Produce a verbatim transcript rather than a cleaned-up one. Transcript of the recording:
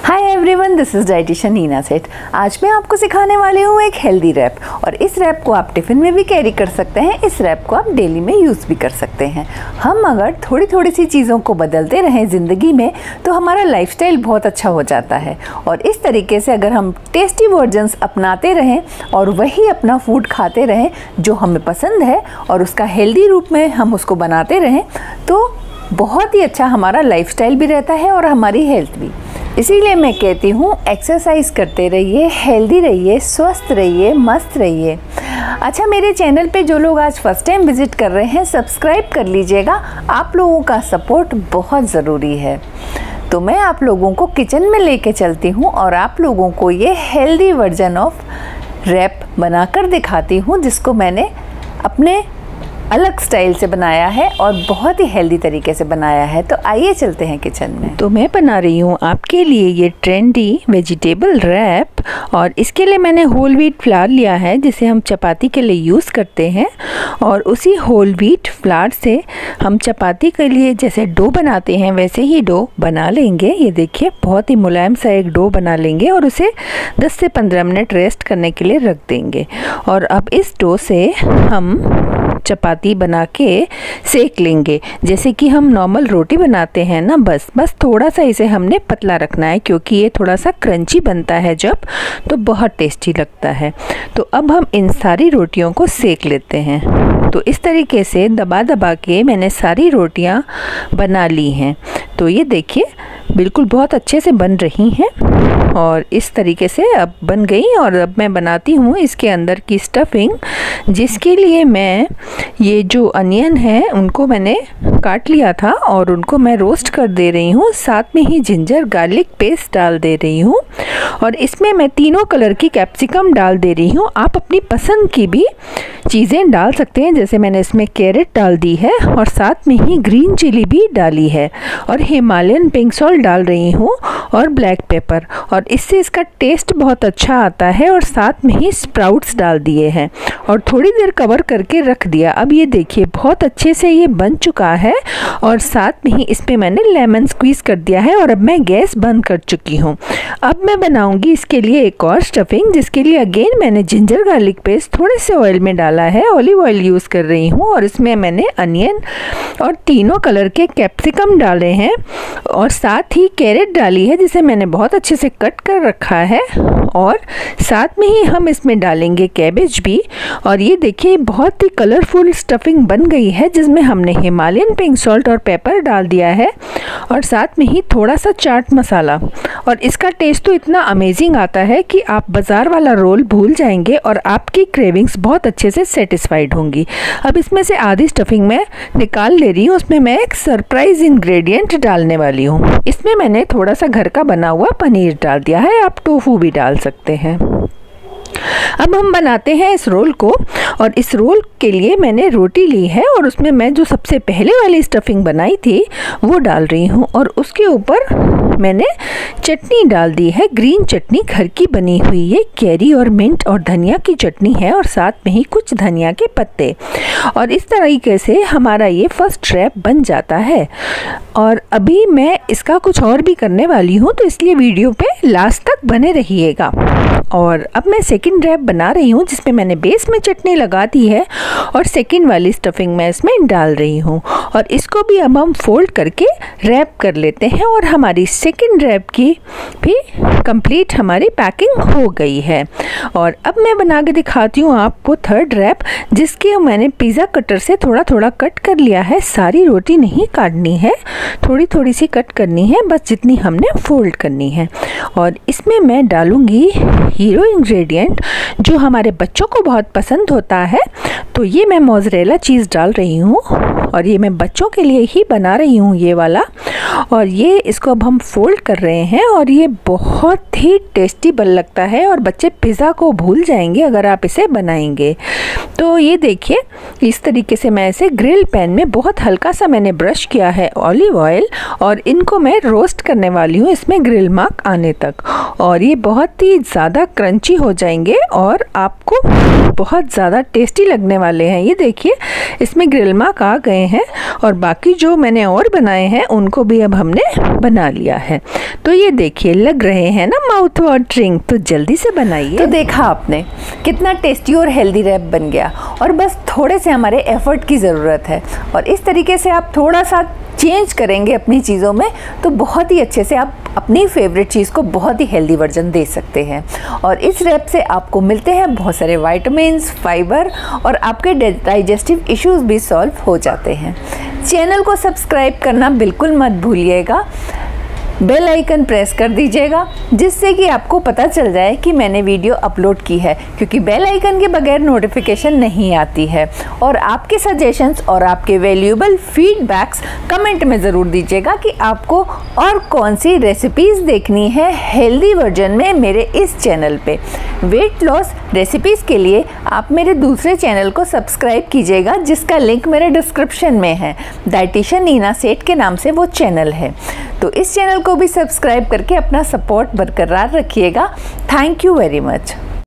Hi everyone, this is dietitian Neena Seth. आज मैं आपको सिखाने वाली हूँ एक हेल्दी रैप, और इस रैप को आप टिफ़िन में भी कैरी कर सकते हैं। इस रैप को आप डेली में यूज़ भी कर सकते हैं। हम अगर थोड़ी थोड़ी सी चीज़ों को बदलते रहें ज़िंदगी में तो हमारा लाइफस्टाइल बहुत अच्छा हो जाता है। और इस तरीके से अगर हम टेस्टी वर्जन्स अपनाते रहें और वही अपना फूड खाते रहें जो हमें पसंद है और उसका हेल्दी रूप में हम उसको बनाते रहें तो बहुत ही अच्छा हमारा लाइफस्टाइल भी रहता है और हमारी हेल्थ भी। इसीलिए मैं कहती हूँ एक्सरसाइज करते रहिए, हेल्दी रहिए, स्वस्थ रहिए, मस्त रहिए। अच्छा, मेरे चैनल पे जो लोग आज फर्स्ट टाइम विजिट कर रहे हैं सब्सक्राइब कर लीजिएगा। आप लोगों का सपोर्ट बहुत ज़रूरी है। तो मैं आप लोगों को किचन में लेके चलती हूँ और आप लोगों को ये हेल्दी वर्जन ऑफ रैप बनाकर दिखाती हूँ, जिसको मैंने अपने अलग स्टाइल से बनाया है और बहुत ही हेल्दी तरीके से बनाया है। तो आइए चलते हैं किचन में। तो मैं बना रही हूँ आपके लिए ये ट्रेंडी वेजिटेबल रैप, और इसके लिए मैंने होल व्हीट फ्लावर लिया है जिसे हम चपाती के लिए यूज़ करते हैं। और उसी होल व्हीट फ्लावर से हम चपाती के लिए जैसे डो बनाते हैं वैसे ही डो बना लेंगे। ये देखिए, बहुत ही मुलायम सा एक डो बना लेंगे और उसे दस से पंद्रह मिनट रेस्ट करने के लिए रख देंगे। और अब इस डो से हम चपाती बना के सेक लेंगे, जैसे कि हम नॉर्मल रोटी बनाते हैं ना। बस बस थोड़ा सा इसे हमने पतला रखना है क्योंकि ये थोड़ा सा क्रंची बनता है जब, तो बहुत टेस्टी लगता है। तो अब हम इन सारी रोटियों को सेक लेते हैं। तो इस तरीके से दबा दबा के मैंने सारी रोटियां बना ली हैं। तो ये देखिए, बिल्कुल बहुत अच्छे से बन रही हैं और इस तरीके से अब बन गई। और अब मैं बनाती हूँ इसके अंदर की स्टफिंग, जिसके लिए मैं ये जो अनियन है उनको मैंने काट लिया था और उनको मैं रोस्ट कर दे रही हूँ। साथ में ही जिंजर गार्लिक पेस्ट डाल दे रही हूँ और इसमें मैं तीनों कलर की कैप्सिकम डाल दे रही हूँ। आप अपनी पसंद की भी चीज़ें डाल सकते हैं, जैसे मैंने इसमें कैरेट डाल दी है और साथ में ही ग्रीन चिली भी डाली है और हिमालयन पिंक सॉल्ट डाल रही हूँ और ब्लैक पेपर, और इससे इसका टेस्ट बहुत अच्छा आता है। और साथ में ही स्प्राउट्स डाल दिए हैं और थोड़ी देर कवर करके रख दिया। अब ये देखिए, बहुत अच्छे से ये बन चुका है और साथ में ही इस पे मैंने लेमन स्क्वीज़ कर दिया है और अब मैं गैस बंद कर चुकी हूँ। अब मैं बनाऊंगी इसके लिए एक और स्टफिंग, जिसके लिए अगेन मैंने जिंजर गार्लिक पेस्ट थोड़े से ऑयल में डाला है, ऑलिव ऑयल यूज़ कर रही हूँ। और इसमें मैंने अनियन और तीनों कलर के कैप्सिकम डाले हैं और साथ ही कैरेट डाली है जिसे मैंने बहुत अच्छे से कट कर रखा है। और साथ में ही हम इसमें डालेंगे कैबेज भी। और ये देखिए, बहुत ही कलरफुल स्टफिंग बन गई है जिसमें हमने हिमालयन पिंक सॉल्ट और पेपर डाल दिया है और साथ में ही थोड़ा सा चाट मसाला। और इसका टेस्ट तो इतना अमेजिंग आता है कि आप बाज़ार वाला रोल भूल जाएंगे और आपकी क्रेविंग्स बहुत अच्छे से सेटिस्फाइड होंगी। अब इसमें से आधी स्टफिंग मैं निकाल ले रही हूँ। उसमें मैं एक सरप्राइज इंग्रेडिएंट डालने वाली हूँ। इसमें मैंने थोड़ा सा घर का बना हुआ पनीर डाल दिया है, आप टोफू भी डाल सकते हैं। अब हम बनाते हैं इस रोल को, और इस रोल के लिए मैंने रोटी ली है और उसमें मैं जो सबसे पहले वाली स्टफिंग बनाई थी वो डाल रही हूँ। और उसके ऊपर मैंने चटनी डाल दी है, ग्रीन चटनी घर की बनी हुई। ये कैरी और मिंट और धनिया की चटनी है और साथ में ही कुछ धनिया के पत्ते। और इस तरीके से हमारा ये फर्स्ट रैप बन जाता है। और अभी मैं इसका कुछ और भी करने वाली हूँ, तो इसलिए वीडियो पे लास्ट तक बने रहिएगा। और अब मैं सेकंड रैप बना रही हूँ जिसमें मैंने बेस में चटनी लगा दी है और सेकंड वाली स्टफिंग मैं इसमें डाल रही हूँ। और इसको भी अब हम फोल्ड करके रैप कर लेते हैं और हमारी सेकंड रैप की भी कंप्लीट हमारी पैकिंग हो गई है। और अब मैं बना के दिखाती हूँ आपको थर्ड रैप, जिसके मैंने पिज़्ज़ा कटर से थोड़ा थोड़ा कट कर लिया है। सारी रोटी नहीं काटनी है, थोड़ी थोड़ी सी कट करनी है, बस जितनी हमने फोल्ड करनी है। और इसमें मैं डालूँगी हीरो इंग्रेडिएंट जो हमारे बच्चों को बहुत पसंद होता है। तो ये मैं मोज़रेला चीज़ डाल रही हूँ और ये मैं बच्चों के लिए ही बना रही हूँ ये वाला। और ये इसको अब हम फोल्ड कर रहे हैं और ये बहुत ही टेस्टी बन लगता है और बच्चे पिज़्ज़ा को भूल जाएंगे अगर आप इसे बनाएंगे। तो ये देखिए, इस तरीके से मैं इसे ग्रिल पैन में बहुत हल्का सा मैंने ब्रश किया है ऑलिव ऑयल, और इनको मैं रोस्ट करने वाली हूँ इसमें ग्रिल मार्क आने तक। और ये बहुत ही ज़्यादा क्रंची हो जाएंगे और आपको बहुत ज़्यादा टेस्टी लगने वाले हैं। ये देखिए, इसमें ग्रिल मार्क आ गए हैं और बाकी जो मैंने और बनाए हैं उनको भी अब हमने बना लिया है। तो ये देखिए लग रहे हैं ना माउथ वाटरिंग, तो जल्दी से बनाइए। तो देखा आपने कितना टेस्टी और हेल्दी रैप बन गया, और बस थोड़े से हमारे एफर्ट की ज़रूरत है, और इस तरीके से आप थोड़ा सा चेंज करेंगे अपनी चीज़ों में तो बहुत ही अच्छे से आप अपनी फेवरेट चीज़ को बहुत ही हेल्दी वर्जन दे सकते हैं। और इस रैप से आपको मिलते हैं बहुत सारे विटामिन्स, फाइबर, और आपके डाइजेस्टिव इश्यूज भी सॉल्व हो जाते हैं। चैनल को सब्सक्राइब करना बिल्कुल मत भूलिएगा, बेल आइकन प्रेस कर दीजिएगा जिससे कि आपको पता चल जाए कि मैंने वीडियो अपलोड की है, क्योंकि बेल आइकन के बगैर नोटिफिकेशन नहीं आती है। और आपके सजेशंस और आपके वैल्यूएबल फीडबैक्स कमेंट में ज़रूर दीजिएगा कि आपको और कौन सी रेसिपीज़ देखनी है हेल्दी वर्जन में मेरे इस चैनल पे। वेट लॉस रेसिपीज़ के लिए आप मेरे दूसरे चैनल को सब्सक्राइब कीजिएगा जिसका लिंक मेरे डिस्क्रिप्शन में है। डाइटिशियन नीना सेठ के नाम से वो चैनल है, तो इस चैनल को भी सब्सक्राइब करके अपना सपोर्ट बरकरार रखिएगा। Thank you very much.